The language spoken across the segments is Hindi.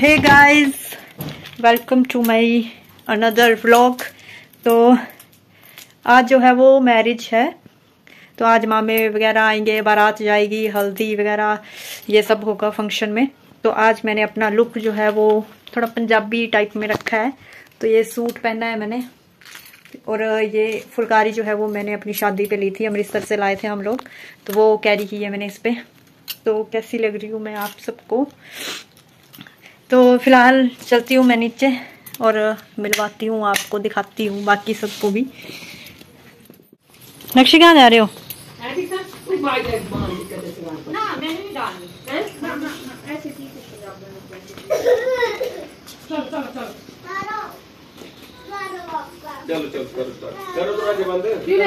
Hey guys, welcome to my another vlog. तो आज जो है वो मैरिज है, तो आज मामे वगैरह आएंगे, बारात जाएगी, हल्दी वगैरह ये सब होगा फंक्शन में। तो आज मैंने अपना लुक जो है वो थोड़ा पंजाबी टाइप में रखा है। तो ये सूट पहना है मैंने, और ये फुलकारी जो है वो मैंने अपनी शादी पे ली थी, अमृतसर से लाए थे हम लोग, तो वो कैरी की है मैंने इस पे। तो कैसी लग रही हूँ मैं आप सबको। तो फिलहाल चलती हूँ मैं नीचे और मिलवाती हूँ आपको, दिखाती हूँ बाकी सबको भी। नक्शी कहाँ जा रहे हो? चलो चलो करो दरवाजे बंद।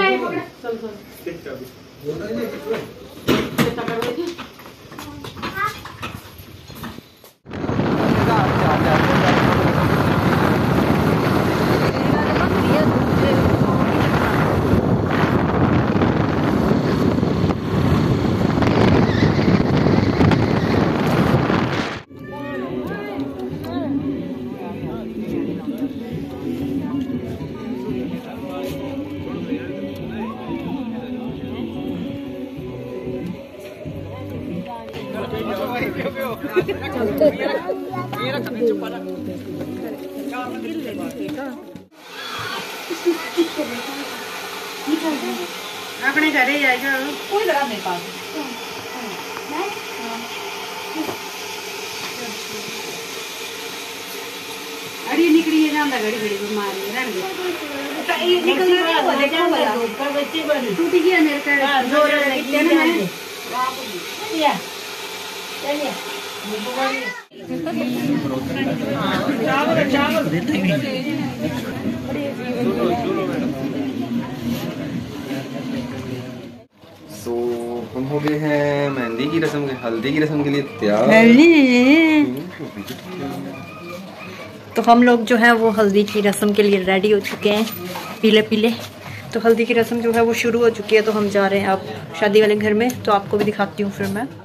अपने घर ही आएगा कोई लगा मेरे पास। अरे निकली है जांदा घड़ी घड़ी बीमार रहन दे निकल रहा है देखो वाला ऊपर बच्चे बन टूट गया मेरे का जोर लगी ना या चलिए सो हम हो गए हैं मेहंदी की रस्म के, हल्दी की रस्म के लिए तैयार। तो हम लोग जो है वो हल्दी की रस्म के लिए रेडी हो चुके हैं, पीले पीले। तो हल्दी की रस्म जो है वो शुरू हो चुकी है, तो हम जा रहे हैं अब शादी वाले घर में। तो आपको भी दिखाती हूँ फिर मैं।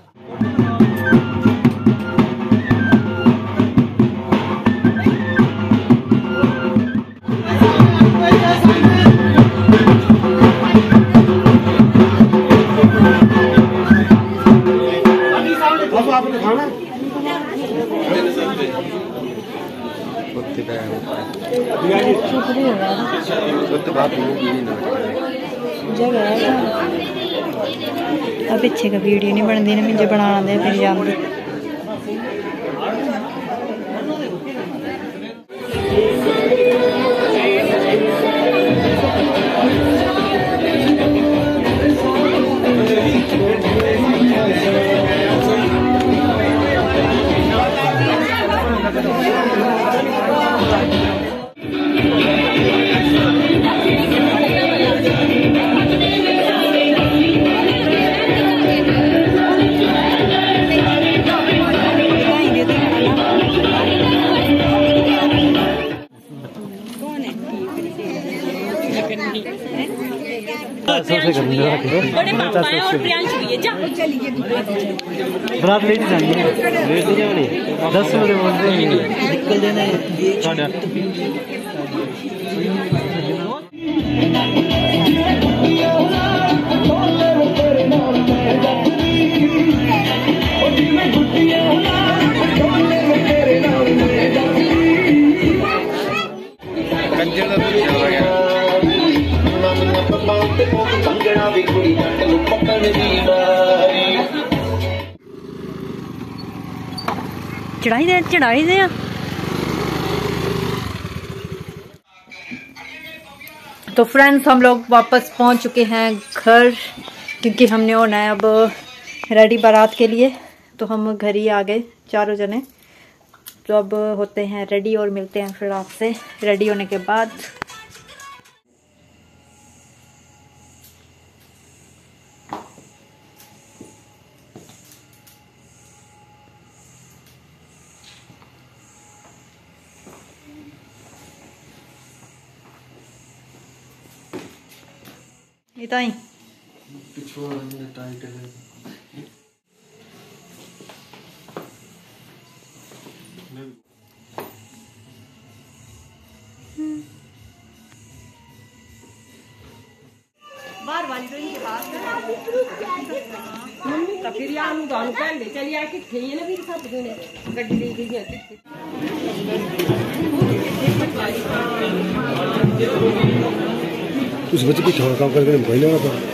अब पीछे का वीडियो नहीं बनती ना, मुझे बनाना दे फिर जानती। रात लेट जाएंगे, लेट नहीं जाने 10 बजे बोल रहे हैं निकल देना है। चढ़ाई दे। तो फ्रेंड्स, हम लोग वापस पहुंच चुके हैं घर, क्योंकि हमने होना है अब रेडी बारात के लिए। तो हम घर ही आ गए चारों जने। तो अब होते हैं रेडी और मिलते हैं फिर आपसे रेडी होने के बाद। इताई बाहर वाली तो इनके पास है। मम्मी तो फिर यार हम दोनों पहन ले चलिए आके थे ना फिर सब दोनों गड्डी ले गई है। उस बच्चे को छोड़ काम करके पहले वाला था।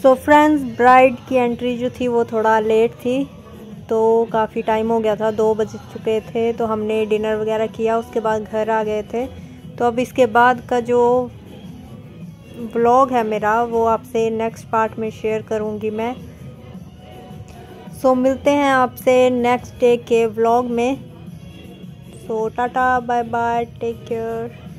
सो फ्रेंड्स, ब्राइड की एंट्री जो थी वो थोड़ा लेट थी, तो काफ़ी टाइम हो गया था, 2 बज चुके थे। तो हमने डिनर वगैरह किया, उसके बाद घर आ गए थे। तो अब इसके बाद का जो व्लॉग है मेरा वो आपसे नेक्स्ट पार्ट में शेयर करूँगी मैं। सो मिलते हैं आपसे नेक्स्ट डे के व्लॉग में। So tata bye bye, take care.